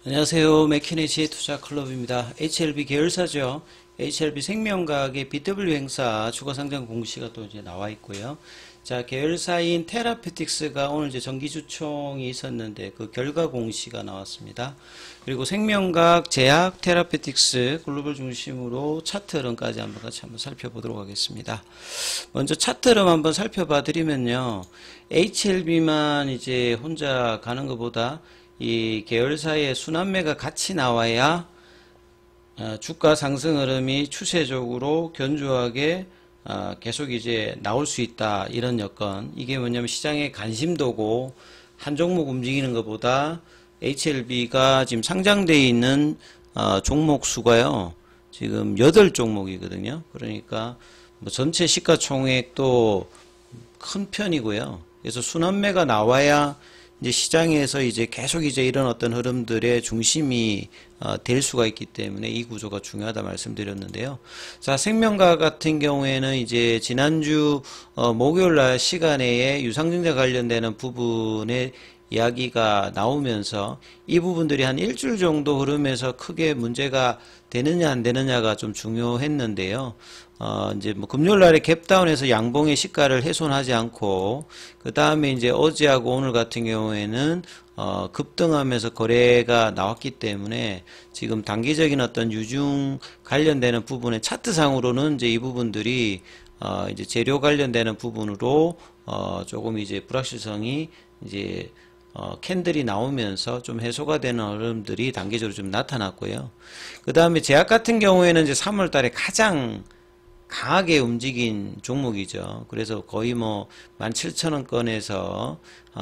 안녕하세요. 맥키네시 투자클럽입니다. HLB 계열사죠. HLB 생명과학의 BW 행사 추가상장 공시가 또 이제 나와 있고요. 자, 계열사인 테라피틱스가 오늘 이제 정기주총이 있었는데 그 결과 공시가 나왔습니다. 그리고 생명과학, 제약, 테라피틱스 글로벌 중심으로 차트 흐름까지 같이 한번 살펴보도록 하겠습니다. 먼저 차트 흐름 한번 살펴봐 드리면요. HLB만 이제 혼자 가는 것보다 이 계열사의 순환매가 같이 나와야 주가 상승 흐름이 추세적으로 견조하게 계속 이제 나올 수 있다. 이런 여건. 이게 뭐냐면 시장의 관심도고 한 종목 움직이는 것보다 HLB가 지금 상장되어 있는 종목 수가요. 지금 8종목이거든요. 그러니까 뭐 전체 시가총액도 큰 편이고요. 그래서 순환매가 나와야 이제 시장에서 이제 계속 이제 이런 어떤 흐름들의 중심이 될 수가 있기 때문에 이 구조가 중요하다 말씀드렸는데요. 자, 생명과학 같은 경우에는 이제 지난주 목요일 날 시간에 유상증자 관련되는 부분에 이야기가 나오면서 이 부분들이 한 일주일 정도 흐름에서 크게 문제가 되느냐 안 되느냐가 좀 중요했는데요. 이제 뭐 금요일 날에 갭다운해서 양봉의 시가를 훼손하지 않고 그 다음에 이제 어제하고 오늘 같은 경우에는 급등하면서 거래가 나왔기 때문에 지금 단기적인 어떤 유중 관련되는 부분의 차트상으로는 이제 이 부분들이 이제 재료 관련되는 부분으로 조금 이제 불확실성이 이제 캔들이 나오면서 좀 해소가 되는 흐름들이 단기적으로 좀 나타났고요. 그 다음에 제약 같은 경우에는 이제 3월 달에 가장 강하게 움직인 종목이죠. 그래서 거의 뭐 17,000원권에서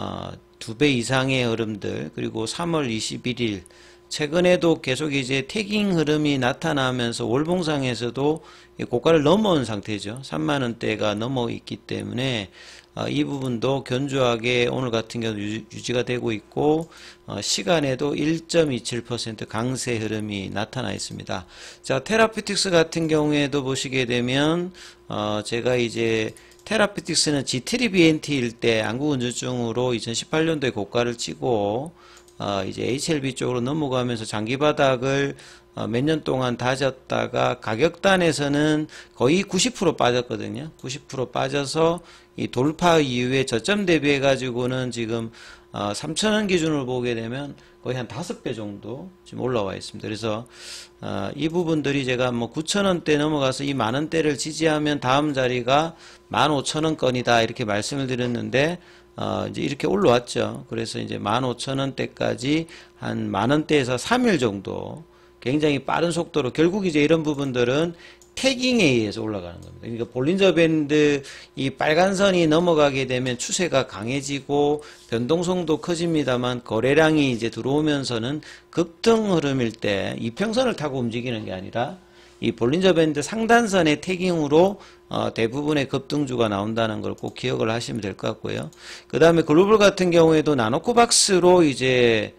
2배 이상의 흐름들, 그리고 3월 21일 최근에도 계속 이제 태깅 흐름이 나타나면서 월봉상에서도 고가를 넘어온 상태죠. 3만원대가 넘어 있기 때문에 이 부분도 견조하게 오늘 같은 경우 유지가 되고 있고 시간에도 1.27% 강세 흐름이 나타나 있습니다. 자, 테라피틱스 같은 경우에도 보시게 되면 제가 이제 테라피틱스는 G3BNT일 때 안구건조증으로 2018년도에 고가를 치고 이제 HLB 쪽으로 넘어가면서 장기 바닥을 몇 년 동안 다졌다가 가격단에서는 거의 90% 빠졌거든요. 90% 빠져서 이 돌파 이후에 저점 대비해 가지고는 지금 3,000원 기준으로 보게 되면 거의 한 5배 정도 지금 올라와 있습니다. 그래서 이 부분들이 제가 뭐 9,000원대 넘어가서 이 만원대를 지지하면 다음 자리가 15,000원권이다 이렇게 말씀을 드렸는데 이제 이렇게 올라왔죠. 그래서 이제 15,000원대까지 한 만원대에서 3일 정도 굉장히 빠른 속도로 결국 이제 이런 부분들은 태깅에 의해서 올라가는 겁니다. 그러니까 볼린저 밴드 이 빨간 선이 넘어가게 되면 추세가 강해지고 변동성도 커집니다만 거래량이 이제 들어오면서는 급등 흐름일 때 이평선을 타고 움직이는 게 아니라 이 볼린저 밴드 상단선의 태깅으로 대부분의 급등주가 나온다는 걸 꼭 기억을 하시면 될 것 같고요. 그 다음에 글로벌 같은 경우에도 나노코박스로 이제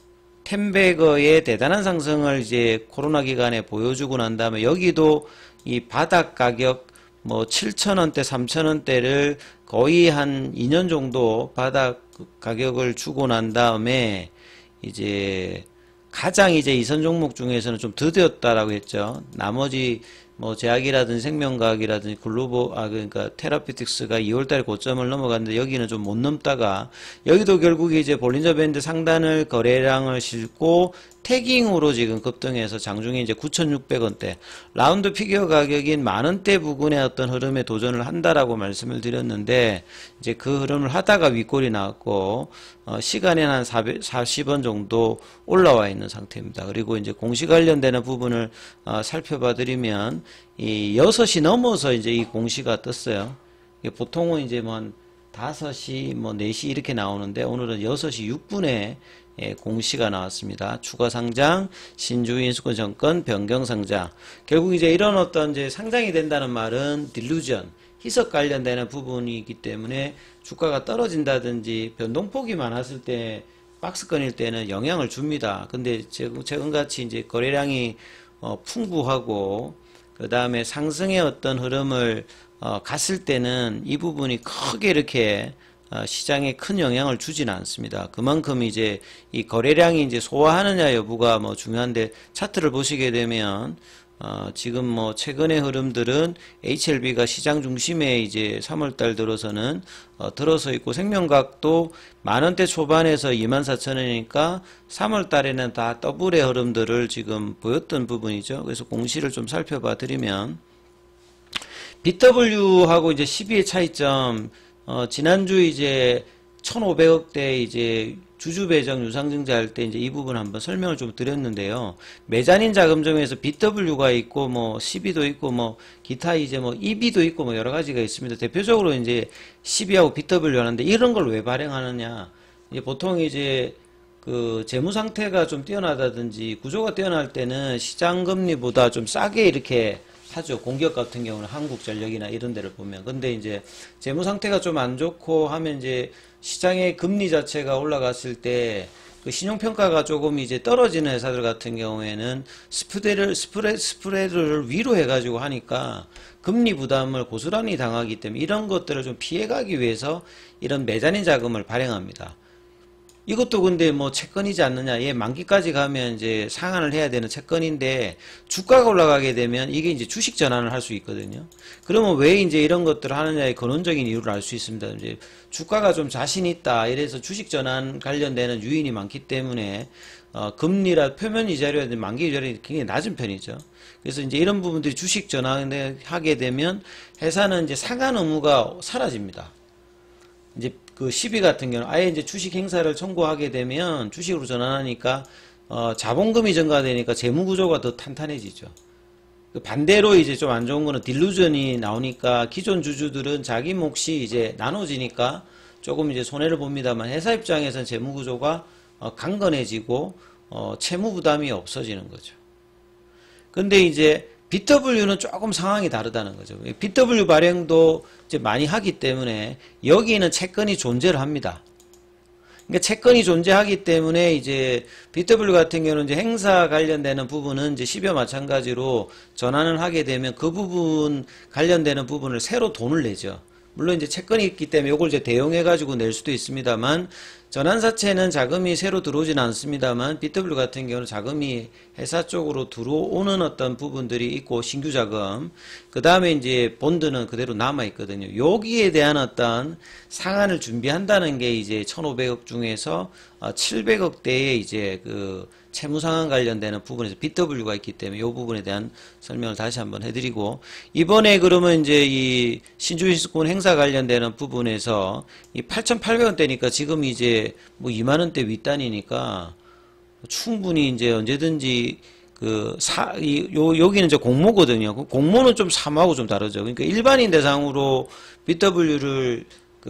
템베거의 대단한 상승을 이제 코로나 기간에 보여주고 난 다음에 여기도 이 바닥 가격 뭐 7,000원대, 3,000원대를 거의 한 2년 정도 바닥 가격을 주고 난 다음에 이제 가장 이제 이선 종목 중에서는 좀 더뎠다라고 했죠. 나머지 뭐 제약이라든지 생명과학이라든지 그러니까 테라피틱스가 2월달에 고점을 넘어갔는데 여기는 좀 못 넘다가 여기도 결국에 이제 볼린저 밴드 상단을 거래량을 싣고 태깅으로 지금 급등해서 장중에 이제 9,600원대 라운드 피겨 가격인 만원대 부근의 어떤 흐름에 도전을 한다라고 말씀을 드렸는데 이제 그 흐름을 하다가 윗골이 나왔고 시간에는 한 40원 정도 올라와 있는 상태입니다. 그리고 이제 공시 관련되는 부분을 살펴봐 드리면 이 6시 넘어서 이제 이 공시가 떴어요. 보통은 이제 뭐 한 5시 뭐 4시 이렇게 나오는데 오늘은 6시 6분에 공시가 나왔습니다. 추가 상장, 신주인 수권 정권 변경 상장. 결국 이제 이런 어떤 이제 상장이 된다는 말은 딜루전, 희석 관련되는 부분이기 때문에 주가가 떨어진다든지 변동폭이 많았을 때 박스권일 때는 영향을 줍니다. 근데 최근같이 이제 거래량이 풍부하고 그 다음에 상승의 어떤 흐름을 갔을 때는 이 부분이 크게 이렇게 시장에 큰 영향을 주지는 않습니다. 그만큼 이제 이 거래량이 이제 소화하느냐 여부가 뭐 중요한데, 차트를 보시게 되면 지금 뭐 최근의 흐름들은 HLB가 시장 중심에 이제 3월달 들어서는 들어서 있고, 생명각도 만원대 초반에서 24,000원이니까 3월달에는 다 더블의 흐름들을 지금 보였던 부분이죠. 그래서 공시를 좀 살펴봐 드리면, BW하고 이제 12의 차이점, 지난주 이제 1,500억대 이제 주주 배정 유상증자 할 때 이제 이 부분 한번 설명을 좀 드렸는데요. 메자닌 자금점에서 BW가 있고, 뭐, CB도 있고, 뭐, 기타 이제 뭐, EB도 있고, 뭐, 여러 가지가 있습니다. 대표적으로 이제 CB하고 BW 하는데, 이런 걸 왜 발행하느냐. 이제 보통 이제 그 재무 상태가 좀 뛰어나다든지 구조가 뛰어날 때는 시장 금리보다 좀 싸게 이렇게 하죠. 공기업 같은 경우는 한국전력이나 이런 데를 보면. 근데 이제 재무 상태가 좀 안 좋고 하면 이제 시장의 금리 자체가 올라갔을 때 그 신용평가가 조금 이제 떨어지는 회사들 같은 경우에는 스프레드를 위로 해가지고 하니까 금리 부담을 고스란히 당하기 때문에 이런 것들을 좀 피해가기 위해서 이런 메자닌 자금을 발행합니다. 이것도 근데 뭐 채권이지 않느냐. 얘 만기까지 가면 이제 상환을 해야 되는 채권인데, 주가가 올라가게 되면 이게 이제 주식 전환을 할 수 있거든요. 그러면 왜 이제 이런 것들을 하느냐의 근원적인 이유를 알 수 있습니다. 이제 주가가 좀 자신 있다. 이래서 주식 전환 관련되는 유인이 많기 때문에, 금리라 표면 이자율이 만기 이자율이 굉장히 낮은 편이죠. 그래서 이제 이런 부분들이 주식 전환을 하게 되면 회사는 이제 상환 의무가 사라집니다. 이제 그 12 같은 경우는 아예 이제 주식 행사를 청구하게 되면 주식으로 전환하니까 자본금이 증가되니까 재무 구조가 더 탄탄해지죠. 반대로 이제 좀 안 좋은 거는 딜루전이 나오니까 기존 주주들은 자기 몫이 이제 나눠지니까 조금 이제 손해를 봅니다만, 회사 입장에서는 재무 구조가 강건해지고 채무 부담이 없어지는 거죠. 근데 이제 BW는 조금 상황이 다르다는 거죠. BW 발행도 이제 많이 하기 때문에 여기는 채권이 존재를 합니다. 그러니까 채권이 존재하기 때문에 이제 BW 같은 경우는 이제 행사 관련되는 부분은 이제 10여 마찬가지로 전환을 하게 되면 그 부분 관련되는 부분을 새로 돈을 내죠. 물론 이제 채권이 있기 때문에 이걸 이제 대용해 가지고 낼 수도 있습니다만, 전환사채는 자금이 새로 들어오지는 않습니다만, BW 같은 경우는 자금이 회사 쪽으로 들어오는 어떤 부분들이 있고, 신규 자금, 그 다음에 이제 본드는 그대로 남아 있거든요. 여기에 대한 어떤 상한을 준비한다는 게 이제 1,500억 중에서 700억대의 이제 그 채무상환 관련되는 부분에서 BW가 있기 때문에 이 부분에 대한 설명을 다시 한번 해드리고, 이번에 그러면 이제 이 신주인수권 행사 관련되는 부분에서 이 8,800원대니까 지금 이제 뭐 2만원대 윗단이니까 충분히 이제 언제든지 여기는 이제 공모거든요. 공모는 좀 사모하고 좀 다르죠. 그러니까 일반인 대상으로 BW를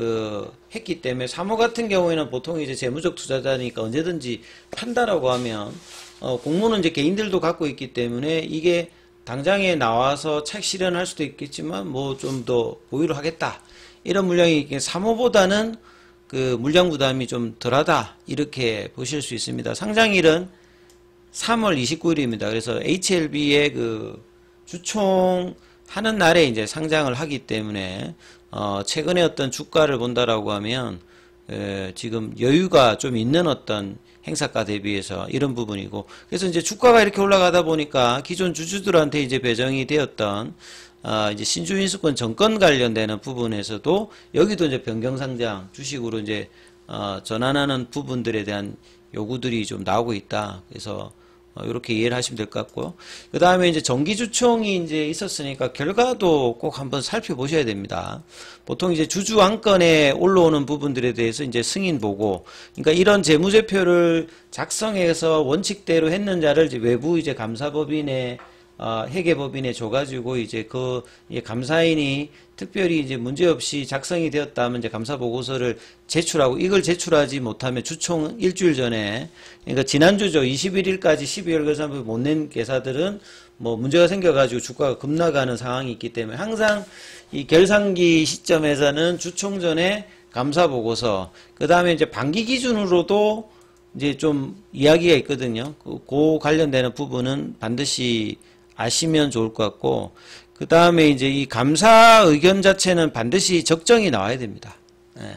했기 때문에, 사모 같은 경우에는 보통 이제 재무적 투자자니까 언제든지 판다라고 하면, 공모는 이제 개인들도 갖고 있기 때문에 이게 당장에 나와서 책 실현할 수도 있겠지만, 뭐 좀 더 보유를 하겠다. 이런 물량이 사모보다는 그 물량 부담이 좀 덜하다. 이렇게 보실 수 있습니다. 상장일은 3월 29일입니다. 그래서 HLB의 그 주총 하는 날에 이제 상장을 하기 때문에, 최근에 어떤 주가를 본다라고 하면, 지금 여유가 좀 있는 어떤 행사가 대비해서 이런 부분이고, 그래서 이제 주가가 이렇게 올라가다 보니까 기존 주주들한테 이제 배정이 되었던, 이제 신주인수권 정권 관련되는 부분에서도 여기도 이제 변경상장 주식으로 이제, 전환하는 부분들에 대한 요구들이 좀 나오고 있다. 그래서 이렇게 이해를 하시면 될 것 같고요. 그 다음에 이제 정기주총이 이제 있었으니까 결과도 꼭 한번 살펴보셔야 됩니다. 보통 이제 주주 안건에 올라오는 부분들에 대해서 이제 승인 보고, 그러니까 이런 재무제표를 작성해서 원칙대로 했는지를 이제 외부 이제 감사법인에 회계법인에 줘가지고 이제 감사인이 특별히 이제 문제없이 작성이 되었다면 이제 감사보고서를 제출하고, 이걸 제출하지 못하면 주총 일주일 전에, 그러니까 지난주죠. 21일까지 12월 결산을 못 낸 계사들은 뭐 문제가 생겨가지고 주가가 급락하는 상황이 있기 때문에, 항상 이 결산기 시점에서는 주총 전에 감사보고서, 그 다음에 이제 반기 기준으로도 이제 좀 이야기가 있거든요. 그 관련되는 부분은 반드시 아시면 좋을 것 같고, 그 다음에 이제 이 감사 의견 자체는 반드시 적정이 나와야 됩니다. 예.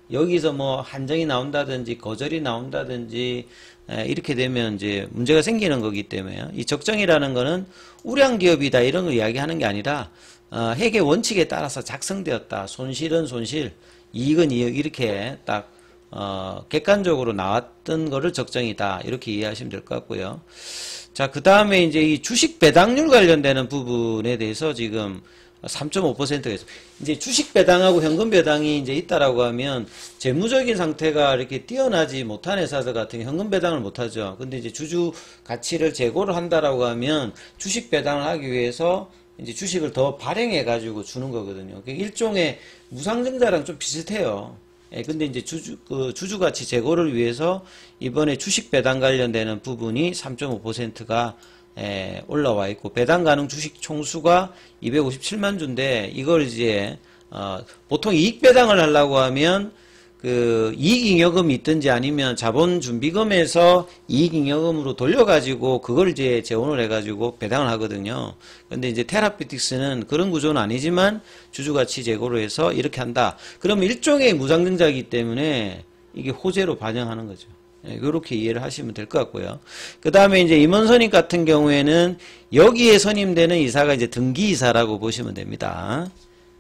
여기서 뭐 한정이 나온다든지 거절이 나온다든지 이렇게 되면 이제 문제가 생기는 거기 때문에요. 이 적정이라는 거는 우량 기업이다 이런 걸 이야기하는 게 아니라 회계 원칙에 따라서 작성되었다. 손실은 손실, 이익은 이익 이렇게 딱 객관적으로 나왔던 거를 적정이다 이렇게 이해하시면 될 것 같고요. 자, 그 다음에 이제 이 주식 배당률 관련되는 부분에 대해서 지금 3.5%가 있어. 이제 주식 배당하고 현금 배당이 이제 있다라고 하면 재무적인 상태가 이렇게 뛰어나지 못한 회사들 같은 경우 현금 배당을 못 하죠. 근데 이제 주주 가치를 제고를 한다라고 하면 주식 배당을 하기 위해서 이제 주식을 더 발행해 가지고 주는 거거든요. 일종의 무상증자랑 좀 비슷해요. 예, 근데 이제 주주 가치 제고를 위해서 이번에 주식 배당 관련되는 부분이 3.5%가 올라와 있고, 배당 가능 주식 총수가 257만 주인데, 이걸 이제, 보통 이익 배당을 하려고 하면, 이익잉여금이 있든지 아니면 자본준비금에서 이익잉여금으로 돌려가지고, 그걸 이제 재원을 해가지고 배당을 하거든요. 근데 이제 테라피틱스는 그런 구조는 아니지만, 주주가치 제고로 해서 이렇게 한다. 그러면 일종의 무상증자이기 때문에, 이게 호재로 반영하는 거죠. 이렇게 이해를 하시면 될 것 같고요. 그 다음에 이제 임원선임 같은 경우에는 여기에 선임되는 이사가 이제 등기이사라고 보시면 됩니다.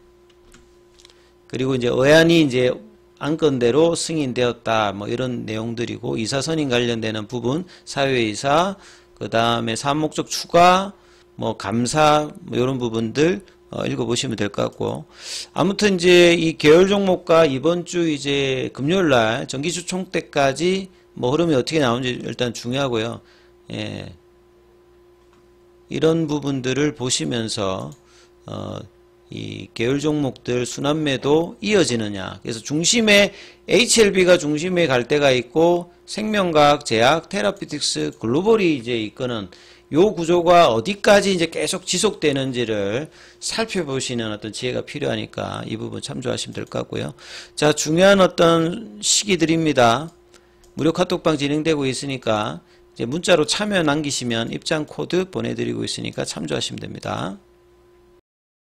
그리고 이제 의안이 이제 안건대로 승인되었다 뭐 이런 내용들이고, 이사 선임 관련되는 부분, 사회이사, 그 다음에 사업목적 추가, 뭐 감사 뭐 이런 부분들 읽어보시면 될 것 같고, 아무튼 이제 이 계열 종목과 이번 주 이제 금요일 날 정기주 총때까지 뭐 흐름이 어떻게 나오는지 일단 중요하고요. 예. 이런 부분들을 보시면서 이 계열 종목들 순환매도 이어지느냐. 그래서 중심에 HLB가 중심에 갈 때가 있고, 생명과학, 제약, 테라피틱스, 글로벌이 이제 이거는 요 구조가 어디까지 이제 계속 지속되는지를 살펴보시는 어떤 지혜가 필요하니까 이 부분 참조하시면 될 것 같고요. 자, 중요한 어떤 시기들입니다. 무료 카톡방 진행되고 있으니까 이제 문자로 참여 남기시면 입장 코드 보내드리고 있으니까 참조하시면 됩니다.